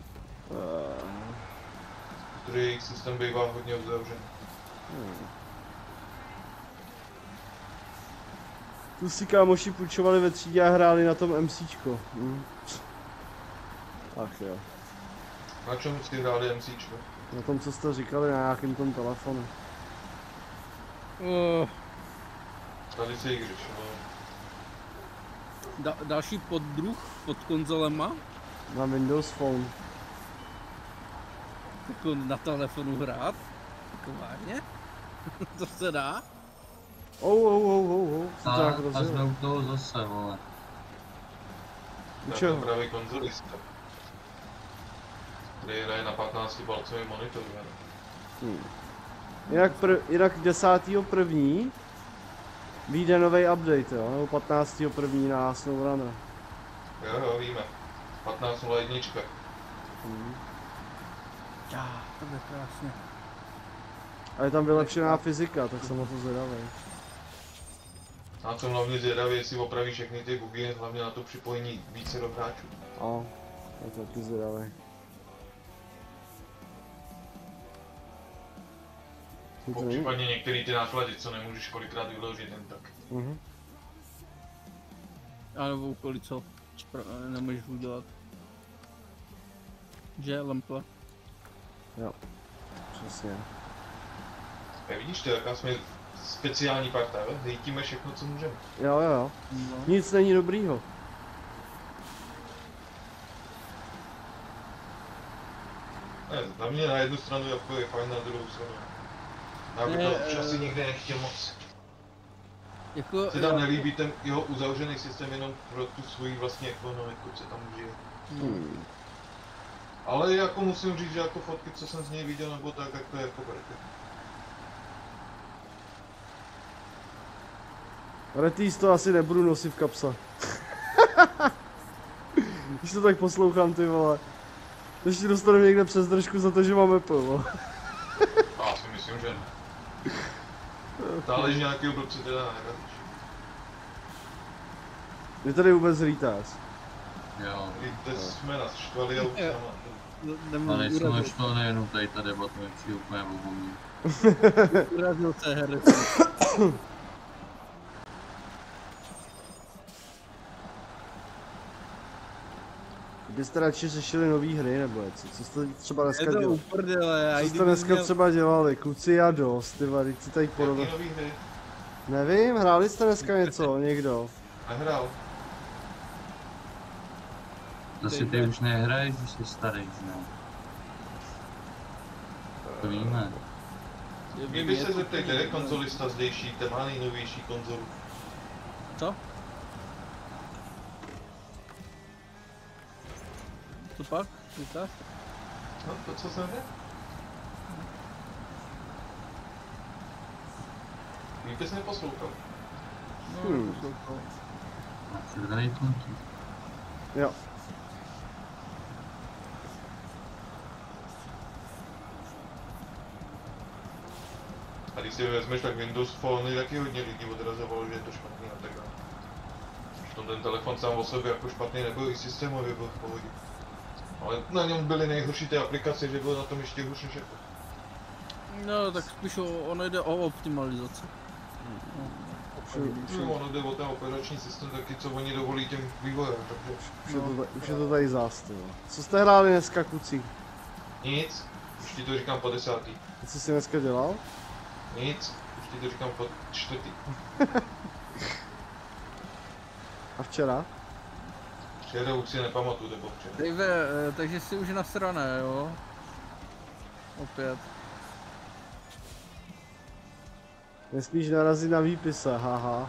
Protože jejich systém bývá hodně uzavřený. Tu si kámoši půjčovali ve třídě a hráli na tom MCčko. Ach jo. Na čem si hráli MCčko? Na tom, co jste říkali, na nějakém tom telefonu. Tady si hreš, no. Další poddruh pod konzolema? Na Windows Phone. Jako na telefonu hrát? Jako vážně? To se dá? A jsme u toho zase, vole. U čeho? Já právě konzolista. Který hraje na 15-palcový monitor, ne? Jinak 10.1. vyjde nový update, jo? Nebo 15.1. na SnowRunner. Jo, víme. 15.01. To je krásně. A je tam vylepšená fyzika, tak jsem na to zvědavý. A co hlavně zvědavý, jestli opraví všechny ty bugy, hlavně na to připojení více do hráčů. Je to taky zvědavý. Případně některý ty náklady, co nemůžeš kolikrát vyložit jen tak. A nebo úkoly, co nemůžeš udělat. Že, Lempla? Jo, přesně. Vidíš to, jaká jsme speciální parta, jo? Hejtíme všechno, co můžeme. Jo. No. Nic není dobrýho. Ne, za mě na jednu stranu jako je fajn, na druhou stranu. Já bych to už asi nikdy nechtěl moc. Jako, Se tam nelíbí ten jeho uzavřený systém jenom pro tu svoji vlastní ekonomiku, co tam žije. Ale jako musím říct, že jako fotky, co jsem z něj viděl, nebo tak to je jako perfektní. Retis to asi nebudu nosit v kapse. Když to tak poslouchám, ty vole. Ještě dostanu někde přes držku za to, že máme Apple, vole. Já si myslím, že ne. Záleží nějakého blbce teda neradíš. Je tady vůbec retard. Jo. Teď jsme nás štvali a už A nejsem naštvaný, jenom tady ta debata mi přijde úplně obomí. Urazil se herec. Byste radši řešili nový hry, nebo něco? Co jste třeba dneska dělali? Uprdele, Co jste dneska třeba dělali? Kluci a dost, ty vady, si tady podobně. Jaký nový hry? Nevím, hráli jste dneska něco, někdo? Nehrál. Zase ty už nehraješ, když jsi starý, ne? To víme. Vy by se zeptejte, je konzolista zdejší, ten má nejnovější konzolu. Co? Co pak? Říkáš? No, to co jsem řekl? Vůbec neposlouchal. Poslouchal. Červený puntík. Jo. A když si vezmeš, tak Windows Phone taky hodně lidí odrazovalo, že je to špatný a tak dále. Už ten telefon sám o sobě jako špatný nebyl, i systémově byl v pohodě. Ale na něm byly nejhorší ty aplikace, že bylo na tom ještě hůř než jako. No, tak spíš ono jde o optimalizaci. No, ono jde o ten operační systém taky, co oni dovolí těm vývojářům, takže... Už je to tady zás, ty vole. Co jste hráli dneska, kucí? Nic, už ti to říkám po 10. Co jsi dneska dělal? Nic, už ti to říkám po 4. A včera? Včera už si nepamatuju, nebo včera. Dave, takže jsi už nasrané, jo? Opět. Nesmíš narazit na výpise, haha.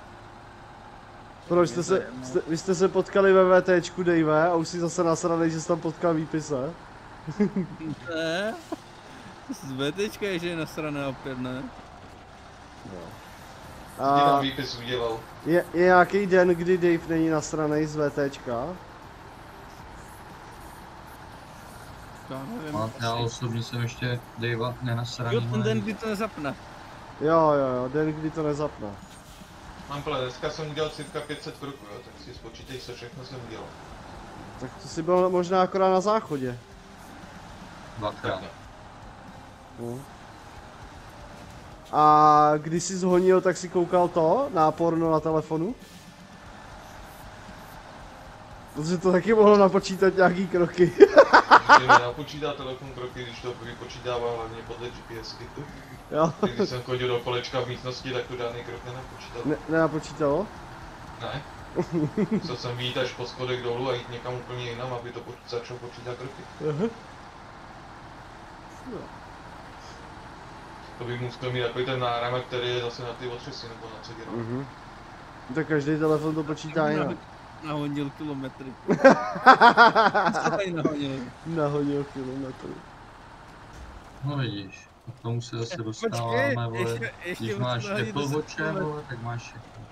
Proč vy jste se potkali ve VTčku, Dave, a už si zase nasranej, že jsi tam potkal výpise? Ne? Z VTčka je, že je nasrané opět, ne? Jo. Co ti tam výpis udělal? Je nějaký den, kdy Dave není nasranej z VTčka? Já nevím. Já osobně jsem ještě Davea nenasraný. Jo, ten den, kdy to nezapne. Jo, den, kdy to nezapne. Mám plné, dneska jsem udělal cirka 500 kroků, jo, tak si spočítej, co všechno jsem udělal. Tak to si byl možná akorát na záchodě. Dvakrát. Tak ne. No. A když jsi zhonil, tak si koukal to na porno na telefonu? Protože to taky mohlo napočítat nějaký kroky. Že mi napočítá telefon kroky, když to vypočítává hlavně podle GPSky. Jo. Když jsem chodil do kolečka v místnosti, tak to žádný krok nenapočítal. Nenapočítalo? Ne. Musel jsem vyjít až po schodech dolů a jít někam úplně jinam, aby to začalo počítat kroky. To bych musel mít takový ten náramek, který je zase na ty otřesy nebo na co dělám. Tak každý telefon to počítá jinak. Nahodil kilometry. Co tady nahodil? Nahodil kilometry. No vidíš, k tomu se zase dostáváme, vole. Když máš Apple Watche, vole, tak máš všechno.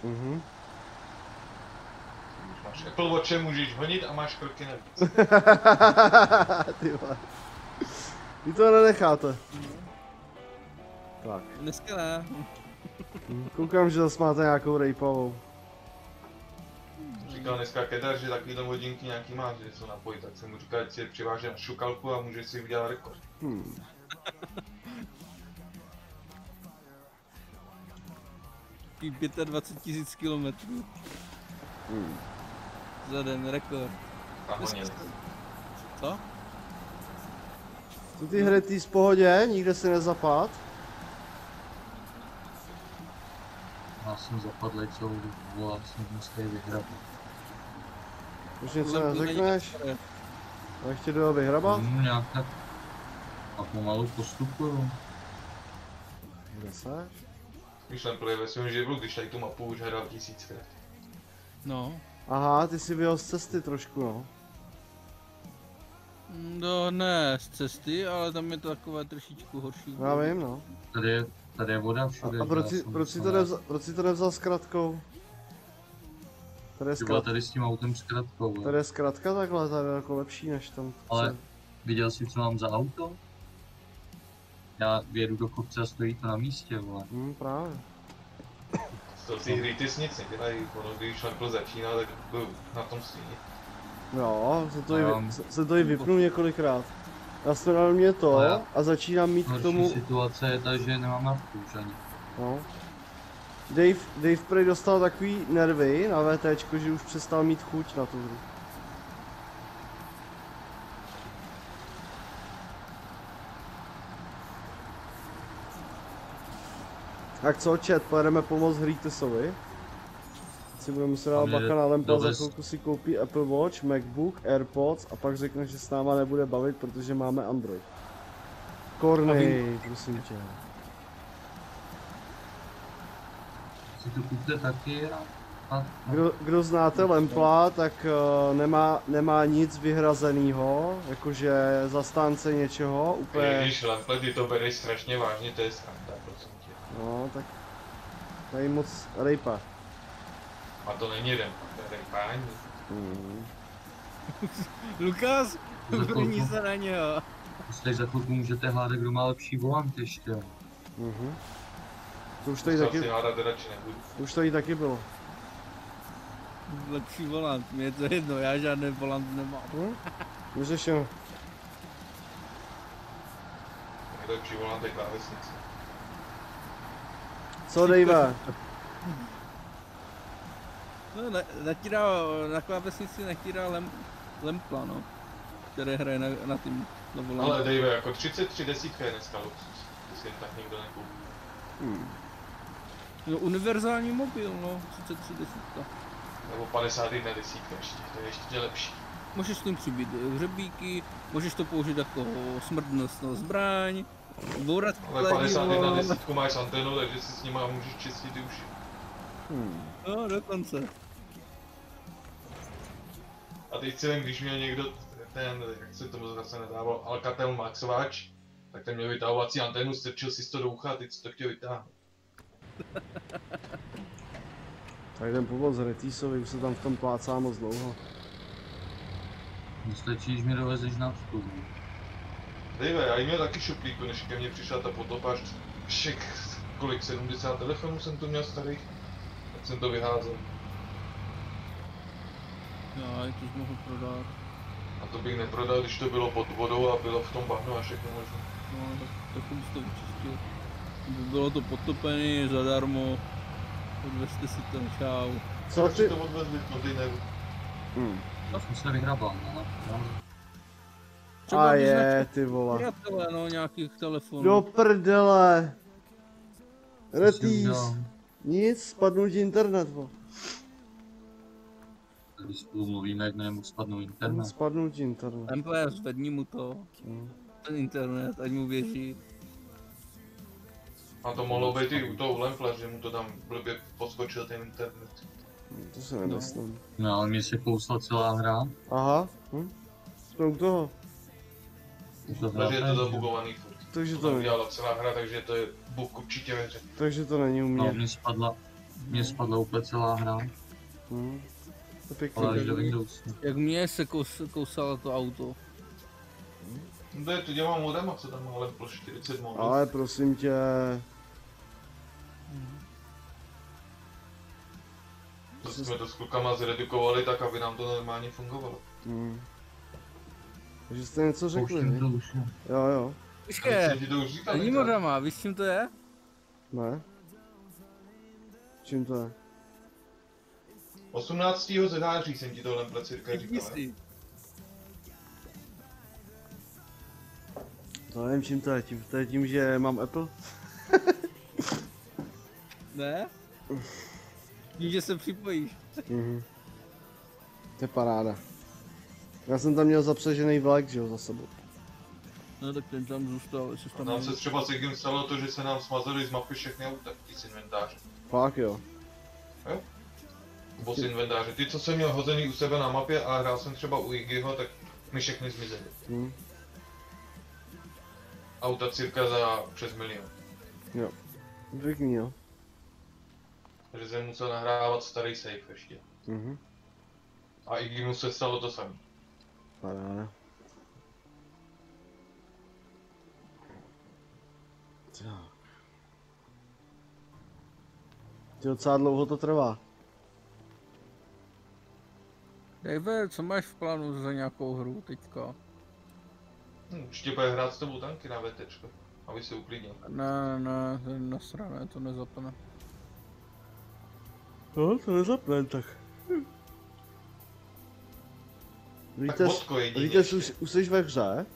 Když máš Apple Watche, můžeš honit a máš kroky navíc. Ty vole. Vy to nenecháte. Tak. Dneska ne. Koukám, že zase máte nějakou rejpavou. Říkal dneska Kedar, že takovýhle hodinky nějaký má, že něco napojit, tak jsem mu říkal, že si je přiváže na šukalku a může si udělat rekord. Pí 25 000 kilometrů. Za den rekord. A honil. Co? Co ty hretý z pohodě? Nikde si nezapad? Já jsem zapadlej celou dobu a jsem dneska je vyhrabal. Už něco neřekneš? A ještě jdu vyhrabat? Nějak tak. A pomalu postupuju. Kde se? Myšlenplivě ve svém živlu, když tady tu mapu už hrál 1000krát. No. Aha, ty si vyjel z cesty trošku, no. No ne z cesty, ale tam je to takové trošičku horší. Já vím, no. Tady je voda všude. A proč si to nevzal s kratkou? Tady s tím autem s kratkou. Tady je zkratka takhle, tady je jako lepší než tam. Ale viděl jsi, co mám za auto? Já vědu do kopce a stojí to na místě, vole. Právě. To ty hry ty nic nedělají, ono když Šlampl začínal, tak byl na tom stejně. Jo, se to i vypnul několikrát. Nasledal mě to a začínám mít k tomu... Situace je ta, že nemám mapku už ani. No. Dave prej dostal takový nervy na VTčko, že už přestal mít chuť na tu hru. Tak co, chat, pojedeme pomoct Hrýtesovi. Si budeme muset dát bacha na Lempa, za chvilku si koupí Apple Watch, MacBook, AirPods a pak řekne, že s náma nebude bavit, protože máme Android. Kornej, prosím tě. Si to kupte taky Kdo znáte Lempla, tak nemá nic vyhrazenýho, jakože zastánce něčeho, úplně... Když Lemple, ty to bereš strašně vážně, to je sranda, prosím tě. No, tak... Tady moc rejpa. A to není jeden, to je rejpání. Lukas, vrní se na něho. Teď za chvilku můžete hádat, kdo má lepší volant ještě. To už tady taky... To už tady taky bylo. Lepší volant, mě je to jedno, já žádný volant nemám. Vyřešeno. Lepší volant je klávesnice. Co, Dave? No, na klávesnici natírá Lempla, no. Který hraje na tým. Ale Dave, jako 33 desítka je dneska luxus, když si jen tak někdo nekoupí. No, univerzální mobil, no, 33 desítka. Nebo 51 desítka ještě, to je ještě lepší. Můžeš s tím přibít hřebíky, můžeš to použít jako smrtnostnou zbraň, bourat ale 51 desítku máš antenu, takže si s nima můžeš čistit ty uši. No, dokonce. A teď si vem, když měl někdo ten, jak se tomu zase nedával, Alcatel Max Watch, tak ten měl vytahovací antenu, strčil si to do ucha a teď si to chtěl vytáhnout. Tak jdem pomoct Retýsovi, už se tam v tom plácá moc dlouho. Stačí, když mi dovezeš na vstup. Dejve, já jim měl taky šuplíku, než ke mně přišla ta potopář. Všech, kolik, 70 telefonů jsem tu měl starých? Tak jsem to vyházel. Já je to mohl prodat. A to bych neprodal, když to bylo pod vodou a bylo v tom bahnu a všechno možné. No, tak bys to vyčistil. Bylo to potopené zadarmo. Odvezte si ten čau. Co Tak si ty? to odvezli v kontejneru. Já jsem se vyhrabal, no. A je, ty vole. Přátelé, no, nějakých telefonů. Do prdele. Retýs. udělal? Nic, spadnul ti internet, vo. Když spolu mluvíme, jak nemohl spadnout internet. Spadnul ti internet. MP, zvedni mu to. Ten internet, ať mu běží. A to mohlo být i u toho Lempla, že mu to tam blbě poskočil ten internet. To se nemyslím. No, ale mě se kousla celá hra. Aha, jsme u toho. Takže je to zabugovaný furt. Takže To to tam není. udělala celá hra, takže to je bug určitě ve hře. Takže to není u No, mě. mě spadla úplně celá hra. To je Ale až pěkný. do Windowsu. Jak mě se kousalo to auto. To je to dělám modema, co tam má Lempl 40 modů. Ale prosím tě. To jsme to s klukama zredukovali tak, aby nám to normálně fungovalo. Takže jste něco řekli, Pouštím to ne? už. No. Jo. Počkej, Jsem ti to už říkal, není tenkrát. modama, víš čím to je? Ne? Čím to je? 18. září jsem ti to Lempl cirka říkal. ne? Jistý. To nevím čím to je. To je tím, že mám Apple? Ne? Víš, že se připojíš. To je paráda. Já jsem tam měl zapřežený vlak, že jo, za sebou. No tak ten tam zůstal, jestli A tam nám se třeba s někým stalo to, že se nám smazali z mapy všechny auta z inventáře. Fakt jo. Nebo z inventáře. Ty, co jsem měl hozený u sebe na mapě a hrál jsem třeba u Iggyho, tak mi všechny zmizely. Auta cirka za přes 1 milion. Jo. Pěkný jo. Takže jsem musel nahrávat starý save ještě. A Iggy mu se stalo to samé. Paráda. Tak. Ty docela dlouho to trvá. Dave, co máš v plánu za nějakou hru teďka? Určitě bude hrát s tebou tanky na VTčko, aby se uklidnil. Ne, to je nasrané, to nezapne. No, to nezapne tak. Vodko jedině Víte, ještě. už jsi ve hře?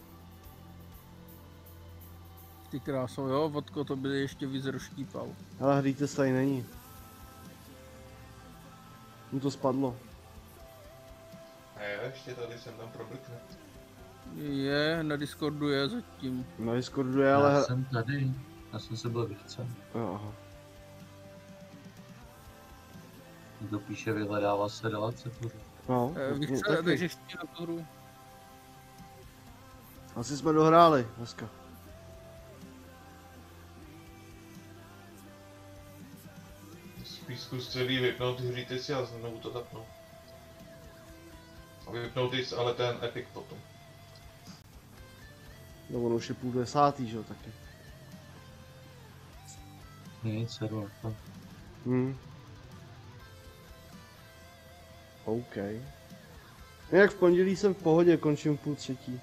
Ty kráso, jo, vodko to by ještě víc rozštípal. Ale Hrites tady není. Mu to spadlo. Ještě tady jsem tam problikne. Je, na Discordu je zatím. Na Discordu je, ale... Já jsem tady. Já jsem se byl vychcen. Aha. Kdo píše, vyhledává se relace. No, Víš co, taky. takže ještě na tu hru. Asi jsme dohráli dneska. Spíš zkus celý vypnout, hříte si a znovu to zapnout. A vypnout jsi ale ten Epic potom. No ono už je 9:30, že jo, taky. Nic, server. OK. Jak v pondělí jsem v pohodě, končím v 2:30.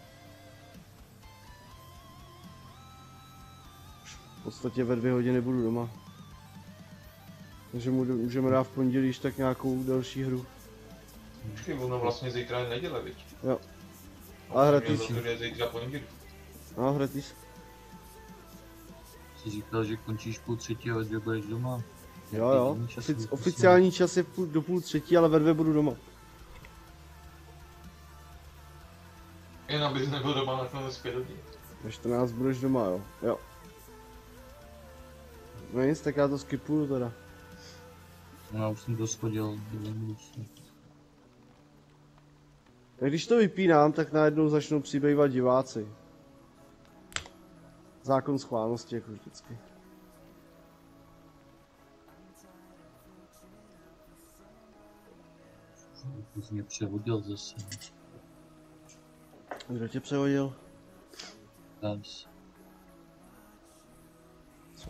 V podstatě ve 2 hodiny budu doma. Takže můžeme dát v pondělí již tak nějakou další hru. Počkej, ono vlastně zítra je neděle, viď? Jo. Ale hrát Měl za to, že je zítra pondělí. No, Hretýs. Jsi říkal, že končíš 2:30 a ve 2 budeš doma. Jo. Jediný čas je Oficiální čas je do 2:30, ale ve 2 budu doma. Jen abys nebyl doma nakonec 5 hodin. Ve 14 budeš doma, jo. Jo. No nic, tak já to skipuju teda. No, já už jsem to schodil do Windowsu. Tak když to vypínám, tak najednou začnou přibývat diváci. Zákon schválnosti, jako vždycky. Ty jsi mě převodil zase. Kdo tě přehodil? Dnes. Co?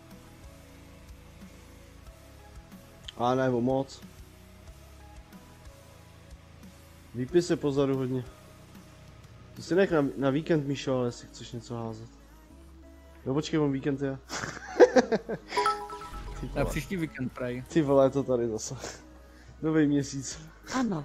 A ne, o moc. Výpis se pozadu hodně. To si nech na víkend, Míšo, ale jestli chceš něco házet. No počkej, mám víkend já. Na příští víkend, prej. Ty vole, je to tady zase. Nový měsíc. Ano.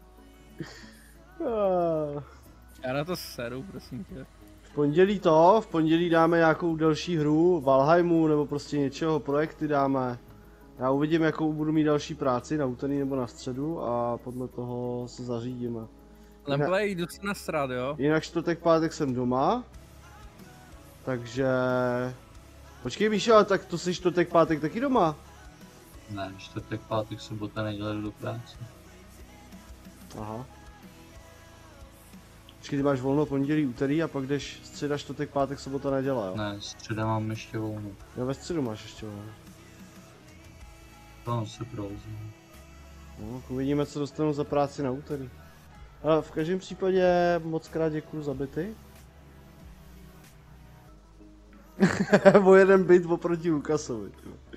Já na to seru, prosím tě. V pondělí dáme nějakou další hru, Valheimu nebo prostě něčeho, projekty dáme. Já uvidím, jakou budu mít další práci, na úterý nebo na středu a podle toho se zařídíme. Lemplay, jdu si nasrát, jo? Jinak čtvrtek, pátek jsem doma. Takže... Počkej Míšo, ale tak to jsi čtvrtek, pátek taky doma? Ne, čtvrtek, pátek, sobota, neděle do práce. Aha. Počkej, ty máš volno pondělí, úterý a pak jdeš středa, čtvrtek, pátek, sobota, neděle, jo? Ne, středa mám ještě volno. Jo, ve středu máš ještě volno. Tam se provozím. No, uvidíme, co dostanu za práci na úterý. Ale v každém případě moc krát děkuju za byty. O jeden byt oproti Lukasovi.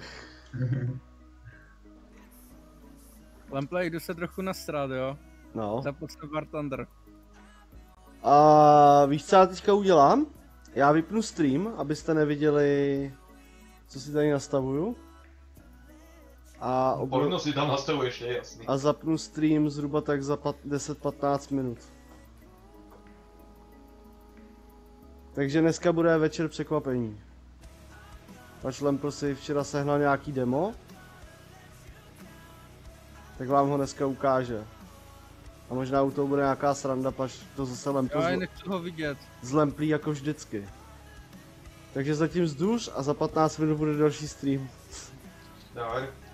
Lemplay, jdu se trochu nasrát, jo? No. Zapot se War Thunder. A víš, co já teďka udělám? Já vypnu stream, abyste neviděli, co si tady nastavuju. A, Polno si tam nastavuješ, je jasný. a zapnu stream zhruba tak za 10-15 minut. Takže dneska bude večer překvapení. Pač Lempl si včera sehnal nějaký demo. Tak vám ho dneska ukáže. A možná u toho bude nějaká sranda, pač to zase Lempl Já nechci ho vidět. zlemplí jako vždycky. Takže zatím vzduš a za 15 minut bude další stream. Dávej.